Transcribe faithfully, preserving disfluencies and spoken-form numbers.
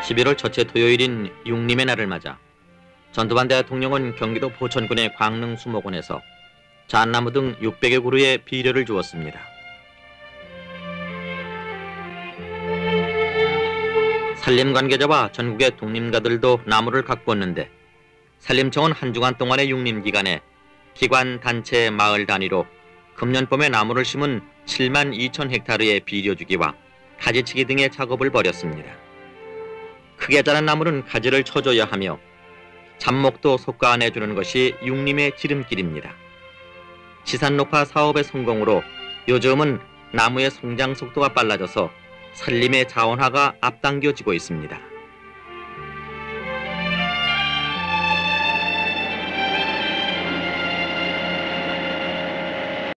십일월 첫째 토요일인 육림의 날을 맞아 전두환 대통령은 경기도 포천군의 광릉 수목원에서 잣나무 등 육백여 그루의 비료를 주었습니다. 산림 관계자와 전국의 독림가들도 나무를 가꾸었는데 산림청은 한 주간 동안의 육림 기간에 기관, 단체, 마을 단위로 금년 봄에 나무를 심은 칠만 이천 헥타르의 비료 주기와 가지치기 등의 작업을 벌였습니다. 크게 자란 나무는 가지를 쳐줘야 하며 잡목도 속가내주는 것이 육림의 지름길입니다. 지산 녹화 사업의 성공으로 요즘은 나무의 성장 속도가 빨라져서 산림의 자원화가 앞당겨지고 있습니다.